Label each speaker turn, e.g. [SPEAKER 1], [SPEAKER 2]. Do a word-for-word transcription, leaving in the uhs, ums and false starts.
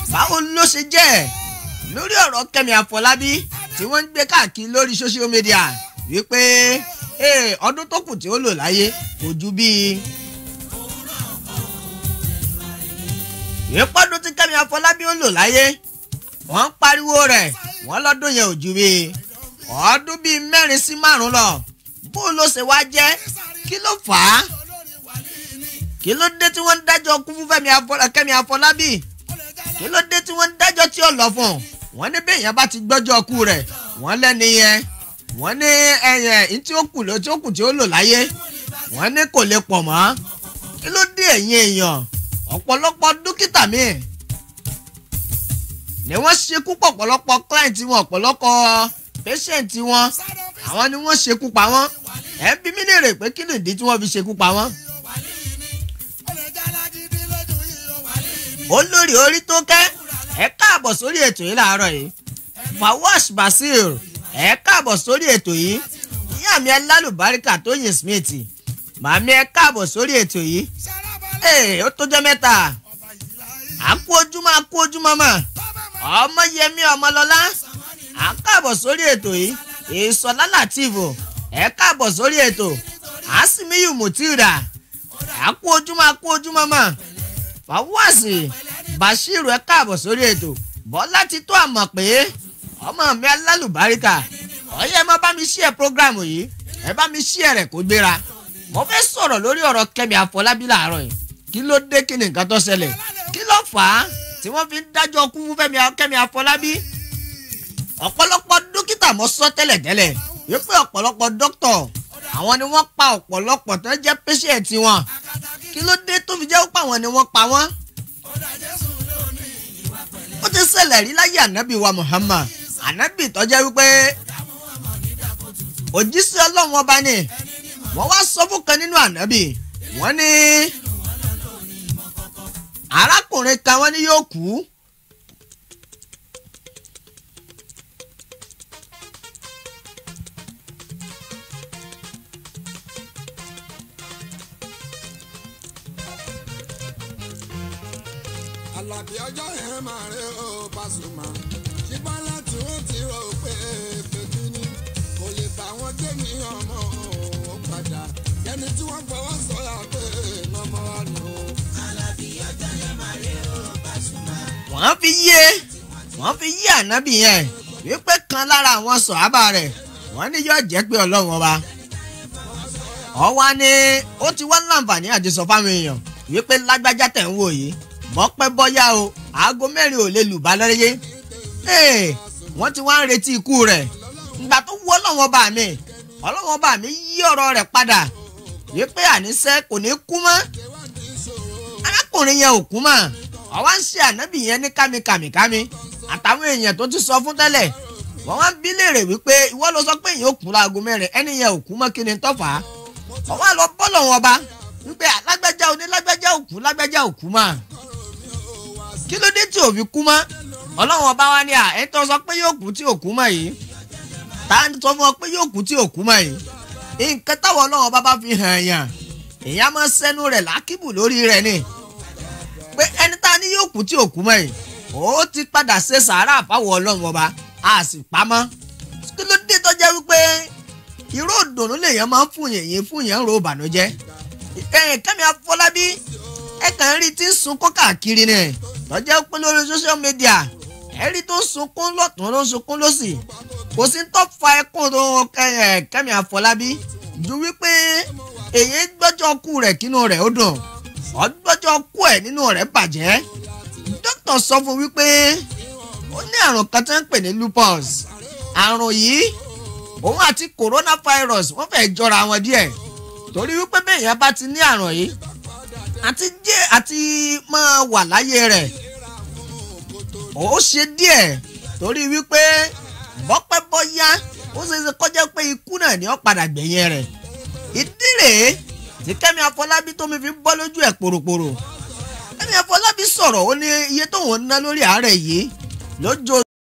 [SPEAKER 1] báwo ló ṣe jẹ́ lórí ọ̀rọ̀ Kẹ́mi Àfọlábí tí wọ́n ń gbé káàkiri lórí social media wípé ọdún tó kù tí ó lò láyé kò ju bíi ìpọ́dún tí Kẹ́mi Àfọlábí ó lò láyé wọ́n ń pariwo rẹ̀ wọ́n lọ́dún yẹn ò ju bíi ọdún bíi mẹ́rin sí márùn-ún lọ bó ló ṣe wá jẹ́ kí ló fà á kí ló dé tí wọ́n ń dájọ́ kú fún Kẹ́mi Àfọlábí kí ló dé tí wọ́n ń dájọ́ tí ó lọ fún wọ́n ní bẹ́ẹ̀ yẹn bá ti gbọ́jọ́ kú rẹ̀ wọ́n lẹ́ni yẹn wọ́n ní ẹ̀yẹ̀ tí ó kù tí ó kù tí ó lò láyé wọ́n ní kò lè pọ̀ mọ́ kí ló dé ẹ̀yin èèyàn ọ̀pọ̀lọpọ̀ dókítà míì ni wọ́n ṣekú pọ̀ ọ̀pọ̀lọpọ̀ client wọn ọ̀pọ̀lọpọ̀ patient wọn àwọn ni wọ́n ṣekú pa wọ́n ẹ̀ ń bí mí léèrè pé kí nìdí tí wọ́n fi ṣekú pa wọ́n. olórí orí tó kẹ́ ẹ káàbọ̀ sórí ètò yìí láàárọ̀ yìí Fawaz Basir ẹ káàbọ̀ sórí ètò yìí ìyá mi alálùbáríkà Tóyìn Smith màmí ẹ káàbọ̀ sórí ètò yìí ee ó tó jẹ́ mẹ́ta àkú ojúmọ́ àkú ojúmọ́ mọ́ ọmọ Yẹmí Ọmọlọ́lá à ń káàbọ̀ sórí ètò yìí Ìṣọ̀lá Látìfù ẹ káàbọ̀ sórí ètò Àsìmíyù Mùtírà àkú ojúmọ́ àkú ojúmọ́ mọ́ Fawaz Basir ẹ káàbọ̀ sórí ètò Bọ́lá ti tó àmọ̀ pé ọmọ mi alálùbáríkà ọ̀yẹ́ má bá mi share programu yìí ẹ bá mi share rẹ̀ kó gbéra mo fẹ́ sọ̀rọ̀ lórí ọ̀rọ̀ Kẹ́mi Àfọlábí láàárọ̀ yìí kí ló dé kí ni nǹkan tó ṣẹlẹ̀ kí ló fà á tí wọ́n fi ń dájọ́ kú fún Kẹ́mi Àfọlábí ọ̀pọ̀lọpọ̀ dókítà mọ́ sọ tẹ́lẹ̀ tẹ́lẹ̀ wípé ọ̀pọ̀lọpọ̀ dókítọ̀ àwọn ni wọ́n pa ọ̀pọ̀lọpọ̀ tó jẹ́ patient wọn kí ló dé tó fi jẹ́ pé àwọn ni wọ́n pa wọ́n ó ti ṣẹlẹ̀ rí láyé ànábì wa Muhammad ànábì tó jẹ́ wípé òjíṣẹ́ Ọlọ́run ọba ni wọ́n wá sọ fún kan nínú ànábì wọ́n ní arákùnrin kan wọ́n ní yóò kú
[SPEAKER 2] Àlàbí ọjọ́ yẹn máa rí o Pasuma ṣùgbọ́n láti wọ́n ti rò pé pẹ̀lú ni kò lè bá wọn gbé ní ọmọ ò padà ẹni tí wọ́n gbọ́wọ́ sọ́yà pé lọ́mọ wa nù. Àlàbí ọjọ́ yẹn máa rí o Pasuma.
[SPEAKER 1] wọ́n fi yé wọ́n fi yé ànábì yẹn wípé kan lára àwọn sọ̀hábà rẹ̀ wọ́n ní yóò jẹ́ pé Ọlọ́run ọba ọwá ni ó ti wá láǹfààní àti sọ fáwọn èèyàn wípé lágbájá tẹ̀ ń wò yìí bọ́pẹ́ bọ́yá o aago mẹ́rin ò lè lù bá lọ́yẹ́ wọ́n ti wá ń retí ikú rẹ̀ ìgbà tó wọ́ Ọlọ́run ọba mi Ọlọ́run ọba mi yí ọ̀rọ̀ rẹ̀ padà wípé àníṣe kò ní kú mọ́ arákùnrin yẹn ò kú mọ́ ọwá ń ṣe ànábì yẹn ní kámikàmìkámi àtàwọn èèyàn tó ti sọ fún tẹ́lẹ̀ wọ́n wá ń bí léèrè wípé ìwọ ló sọ pé èèyàn ò kú láago mẹ́rin ẹni yẹn ò kú mọ́ kí ni tọ́fà ọwá lọ bọ́ Ọlọ́run ọba wípé lágbájá onílágbájá ò kú lágbájá ò kú mọ́ kí ló dé tí ò fi kú mọ́ Ọlọ́run ọba wa ni à ẹ tó sọ pé yóò kú tí ò kú mọ́ yìí tá a sọ fún ọ pé yóò kú tí ò kú mọ́ yìí nǹkan táwọn Ọlọ́run ọba bá fi hàn yàn èèyàn máa sẹ́nu rẹ̀ lákìbù lórí rẹ̀ ni pé ẹni tá a ní yóò kú tí ò kú mọ́ yìí ó ti padà ṣe sàárà fáwọn Ọlọ́run ọba a sì pamọ́ kí ló dé tó jẹ́ wípé ìró òdòdó lèèyàn máa ń fún yẹn yẹn fún yẹn ń ro ìbànújẹ́ Kẹ́mi Àfọlábí ẹ kàn rí tí ń sunkún káàkiri ni lọ́jọ́ pé lórí social media ẹ̀rí tó ń sunkún lọ́tún ló ń sunkún lọ́sì kò sí tó fa ẹkún tó Kẹ́mi Àfọlábí ju wípé èyí gbọ́jọ́ kú rẹ̀ kínú rẹ̀ ó dùn ọgbọ́jọ́ kú ẹ̀ nínú rẹ̀ bàjẹ́ dókítà sọ fún wípé ó ní àrùn kan tó ń pè ní lupus àrùn yìí òun àti coronavirus wọ́n fẹ́ jọra wọn díẹ̀ torí wípé bẹ́ẹ̀ yẹn bá ti ní àrùn yìí àti jẹ́ àti máa wà láyé rẹ̀ ó ṣe díẹ̀ torí wípé bọ́pẹ́ bọ́yá ó ṣe ṣe kọjá pé ikú náà ni ó padà gbẹ̀yìn rẹ̀ ìdí rèé tí Kẹ́mi Àfọlábí tó mi fi bọ́ lójú ẹ̀ pòròpòrò Kẹ́mi Àfọlábí sọ̀rọ̀ ó ní iye tóun ná lórí àárẹ̀ yìí lójó